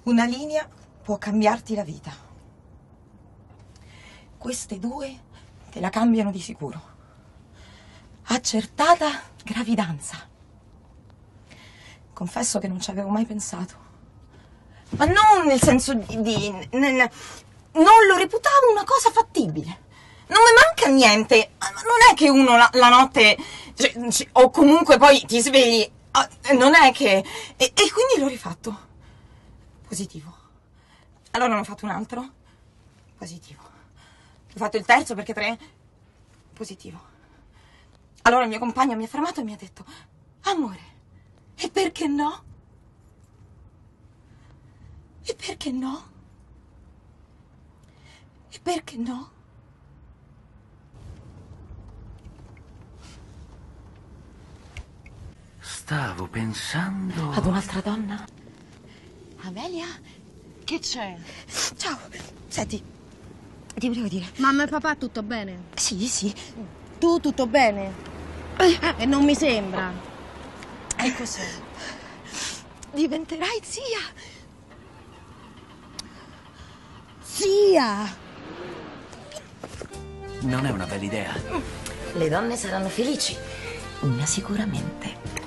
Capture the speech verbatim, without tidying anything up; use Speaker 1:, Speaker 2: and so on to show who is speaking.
Speaker 1: Una linea può cambiarti la vita. Queste due te la cambiano di sicuro. Accertata gravidanza. Confesso che non ci avevo mai pensato. Ma non nel senso di... di nel, non lo reputavo una cosa fattibile. Non mi manca niente. Non è che uno la, la notte... Cioè, cioè, o comunque poi ti svegli... Non è che... E, e quindi l'ho rifatto. Positivo. Allora ne ho fatto un altro. Positivo. Ho fatto il terzo perché tre... Positivo. Allora il mio compagno mi ha fermato e mi ha detto: amore, e perché no? E perché no? E perché no?
Speaker 2: Stavo pensando...
Speaker 1: Ad un'altra donna?
Speaker 3: Amelia? Che c'è?
Speaker 1: Ciao, senti, ti volevo dire...
Speaker 3: Mamma e papà tutto bene?
Speaker 1: Sì, sì.
Speaker 3: Tu tutto bene? E non mi sembra. E cos'è?
Speaker 1: Diventerai zia.
Speaker 3: Zia!
Speaker 2: Non è una bella idea.
Speaker 1: Le donne saranno felici. Una sicuramente.